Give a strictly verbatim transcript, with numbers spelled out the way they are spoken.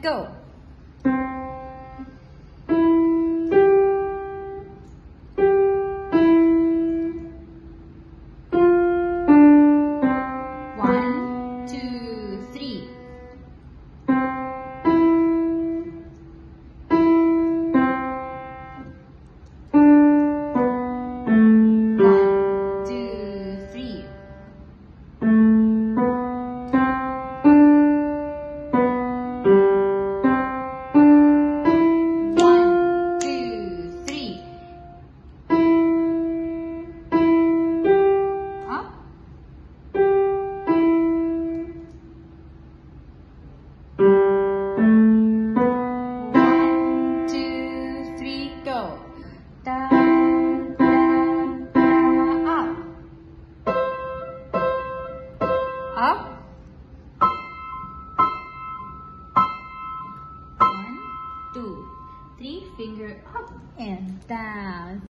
go. One, two, three. One, two, three. One, two, three. Up. One, two, three, go. Da, da, da, up. Up. One, two, three, finger up and down.